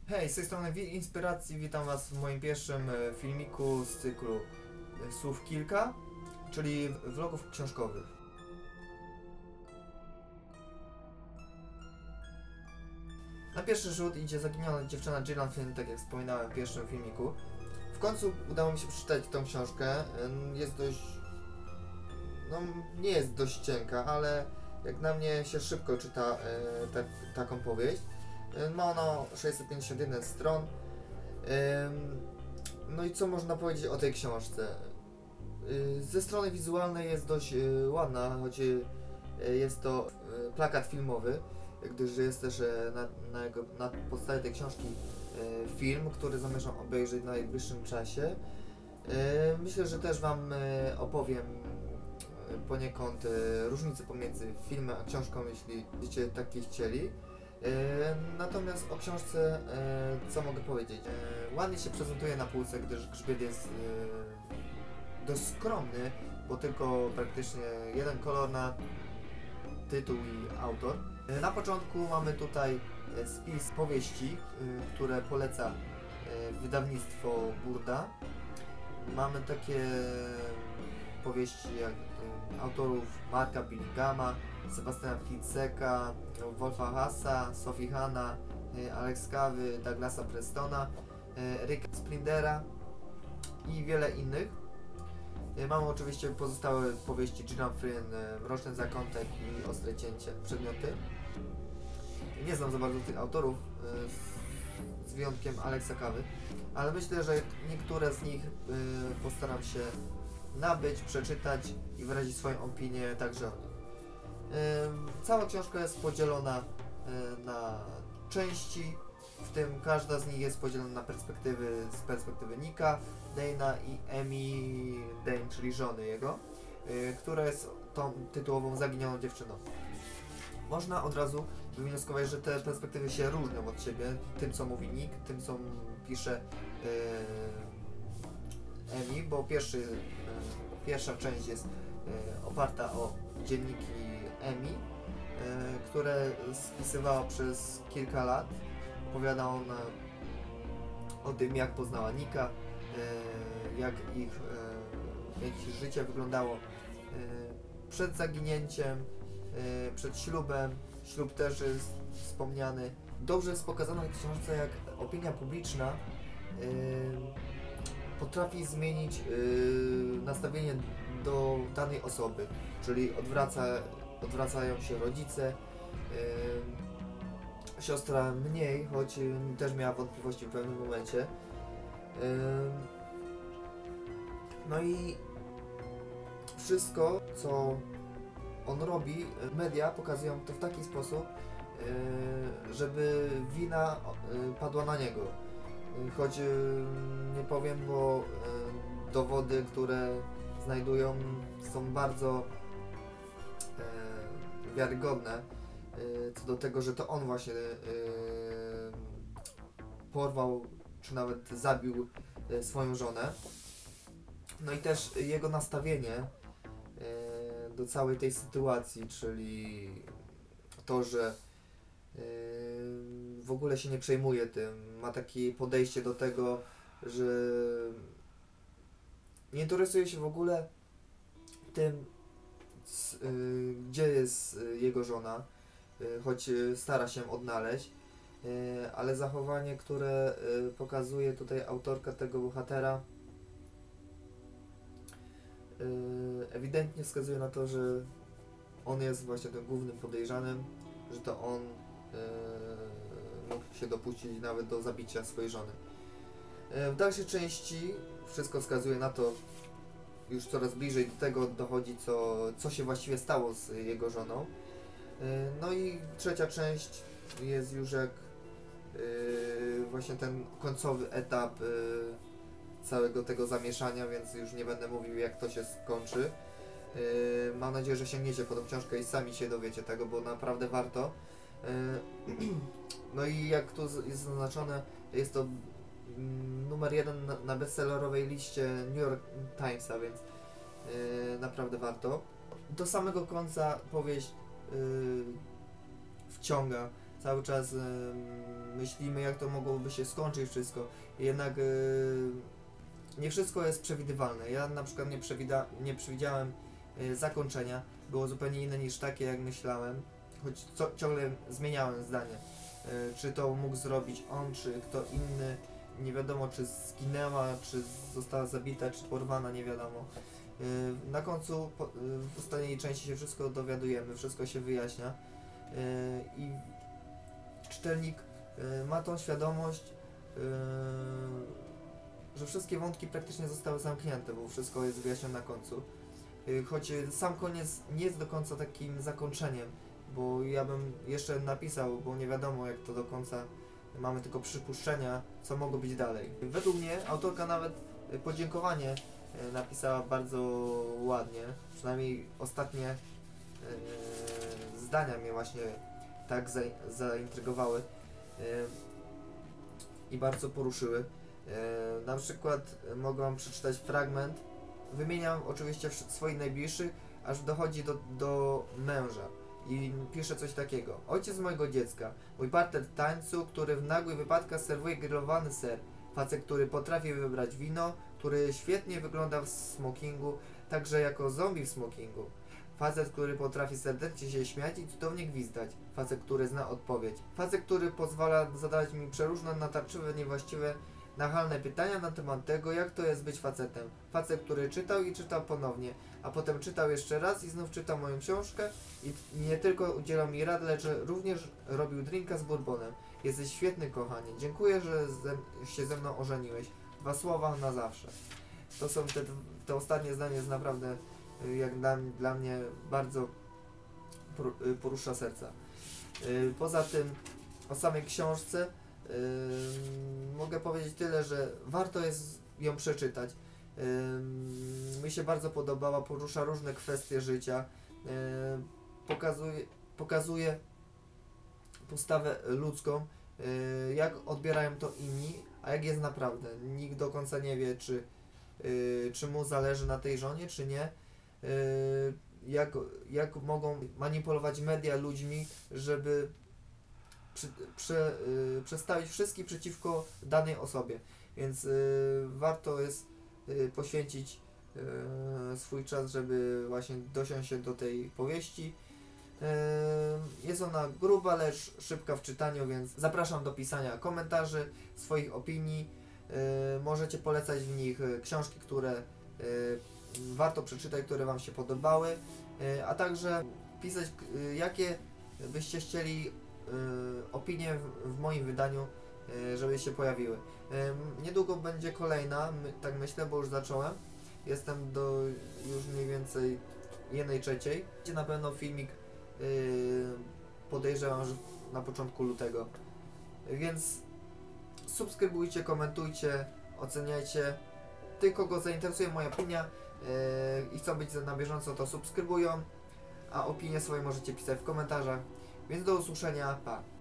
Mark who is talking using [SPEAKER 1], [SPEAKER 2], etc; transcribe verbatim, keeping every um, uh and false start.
[SPEAKER 1] Hej, z tej strony Wi- Inspiracji, witam was w moim pierwszym e, filmiku z cyklu e, Słów Kilka, czyli w- vlogów książkowych. Na pierwszy rzut idzie zaginiona dziewczyna Gillian Flynn, tak jak wspominałem w pierwszym filmiku. W końcu udało mi się przeczytać tą książkę. Ym, Jest dość... no nie jest dość cienka, ale jak na mnie się szybko czyta e, ta, taką powieść. E, Ma ona sześćset pięćdziesiąt jeden stron. Ym, No i co można powiedzieć o tej książce? Y, Ze strony wizualnej jest dość y, ładna, choć y, jest to y, plakat filmowy, gdyż jest też y, na, na, jego, na podstawie tej książki y, film, który zamierzam obejrzeć w najbliższym czasie. Y, Myślę, że też Wam y, opowiem y, poniekąd y, różnice pomiędzy filmem a książką, jeśli będziecie takie chcieli. E, Natomiast o książce, e, co mogę powiedzieć? E, ładnie się prezentuje na półce, gdyż grzbiet jest e, dość skromny, bo tylko praktycznie jeden kolor na tytuł i autor. E, na początku mamy tutaj e, spis powieści, e, które poleca e, wydawnictwo Burda. Mamy takie powieści jak e, autorów Marka Billigama, Sebastiana Fitzeka, Wolfa Hassa, Sophie Hanna, e, Alex Kawy, Douglasa Prestona, e, Ricka Splindera i wiele innych. E, Mamy oczywiście pozostałe powieści Gillian Flynn, e, Mroczny Zakątek i Ostre Cięcie, Przedmioty. Nie znam za bardzo tych autorów, e, z, z wyjątkiem Alexa Kawy, ale myślę, że niektóre z nich e, postaram się nabyć, przeczytać i wyrazić swoją opinię także o nich. Ym, Cała książka jest podzielona y, na części, w tym każda z nich jest podzielona na perspektywy z perspektywy Nika, Dana i Emi Dane, czyli żony jego, y, która jest tą tytułową zaginioną dziewczyną. Można od razu wywnioskować, że te perspektywy się różnią od siebie, tym co mówi Nick, tym co pisze y, Emi, bo pierwszy, y, pierwsza część jest y, oparta o dzienniki Emi, y, które spisywała przez kilka lat. Opowiada ona o tym, jak poznała Nika, y, jak ich, y, jak ich życie wyglądało y, przed zaginięciem, y, przed ślubem. Ślub też jest wspomniany. Dobrze jest pokazane w książce, jak opinia publiczna y, potrafi zmienić y, nastawienie do danej osoby, czyli odwraca, odwracają się rodzice, y, siostra mniej, choć y, też miała wątpliwości w pewnym momencie. Y, no i wszystko, co on robi, media pokazują to w taki sposób, y, żeby wina y, padła na niego. Y, Choć y, nie powiem, bo y, dowody, które znajdują, są bardzo y, wiarygodne y, co do tego, że to on właśnie y, porwał, czy nawet zabił y, swoją żonę. No i też jego nastawienie y, do całej tej sytuacji, czyli to, że yy, w ogóle się nie przejmuje tym, ma takie podejście do tego, że nie interesuje się w ogóle tym, c- yy, gdzie jest yy, jego żona, yy, choć yy, stara się odnaleźć, yy, ale zachowanie, które yy, pokazuje tutaj autorka tego bohatera, yy, ewidentnie wskazuje na to, że on jest właśnie tym głównym podejrzanym, że to on yy, mógł się dopuścić nawet do zabicia swojej żony. Yy, w dalszej części wszystko wskazuje na to, już coraz bliżej do tego dochodzi, co, co się właściwie stało z jego żoną. Yy, no i trzecia część jest już jak yy, właśnie ten końcowy etap yy, całego tego zamieszania, więc już nie będę mówił, jak to się skończy. Yy, mam nadzieję, że sięgniecie po tą książkę i sami się dowiecie tego, bo naprawdę warto. Yy, no i jak tu z- jest zaznaczone, jest to mm, numer jeden na, na bestsellerowej liście New York Timesa, więc yy, naprawdę warto. Do samego końca powieść yy, wciąga cały czas y, myślimy, jak to mogłoby się skończyć wszystko. Jednak y, nie wszystko jest przewidywalne. Ja na przykład nie, przewida nie przewidziałem y, zakończenia, było zupełnie inne niż takie, jak myślałem, choć co, ciągle zmieniałem zdanie. Y, czy to mógł zrobić on, czy kto inny, nie wiadomo, czy zginęła, czy została zabita, czy porwana, nie wiadomo. Y, na końcu, po, y, w ostatniej części się wszystko dowiadujemy, wszystko się wyjaśnia. Yy, i czytelnik yy, ma tą świadomość, yy, że wszystkie wątki praktycznie zostały zamknięte, bo wszystko jest wyjaśnione na końcu. Yy, choć sam koniec nie jest do końca takim zakończeniem, bo ja bym jeszcze napisał, bo nie wiadomo jak to do końca, mamy tylko przypuszczenia, co mogło być dalej. Według mnie autorka nawet podziękowanie yy, napisała bardzo ładnie, przynajmniej ostatnie yy, zdania mnie właśnie tak za, zaintrygowały yy, i bardzo poruszyły. Yy, na przykład mogłam przeczytać fragment, wymieniam oczywiście swoich najbliższych, aż dochodzi do, do męża i pisze coś takiego. Ojciec mojego dziecka, mój partner w tańcu, który w nagłych wypadkach serwuje grillowany ser, facet, który potrafi wybrać wino, który świetnie wygląda w smokingu, także jako zombie w smokingu. Facet, który potrafi serdecznie się śmiać i cudownie gwizdać. Facet, który zna odpowiedź. Facet, który pozwala zadawać mi przeróżne, natarczywe, niewłaściwe, nachalne pytania na temat tego, jak to jest być facetem. Facet, który czytał i czytał ponownie, a potem czytał jeszcze raz i znów czytał moją książkę i nie tylko udzielał mi rad, lecz również robił drinka z bourbonem. Jesteś świetny, kochanie. Dziękuję, że ze, się ze mną ożeniłeś. Dwa słowa na zawsze. To są te, te ostatnie zdanie jest naprawdę jak dla, dla mnie bardzo porusza serca. Poza tym o samej książce yy, mogę powiedzieć tyle, że warto jest ją przeczytać. Yy, mi się bardzo podobała, porusza różne kwestie życia, yy, pokazuje, pokazuje postawę ludzką, yy, jak odbierają to inni, a jak jest naprawdę. Nikt do końca nie wie, czy, yy, czy mu zależy na tej żonie, czy nie. Jak, jak mogą manipulować media ludźmi, żeby przy, prze, y, przestawić wszystkich przeciwko danej osobie. Więc y, warto jest y, poświęcić y, swój czas, żeby właśnie dosiąść się do tej powieści. Y, jest ona gruba, lecz szybka w czytaniu, więc zapraszam do pisania komentarzy, swoich opinii. Y, możecie polecać w nich książki, które y, warto przeczytać, które Wam się podobały, a także pisać, jakie byście chcieli opinie w moim wydaniu, żeby się pojawiły. Niedługo będzie kolejna, tak myślę, bo już zacząłem. Jestem do już mniej więcej jednej trzeciej. Będzie na pewno filmik, podejrzewam, że na początku lutego. Więc subskrybujcie, komentujcie, oceniajcie. Ty, kogo zainteresuje moja opinia yy, i chcą być na bieżąco, to subskrybują, a opinie swoje możecie pisać w komentarzach. Więc do usłyszenia, pa!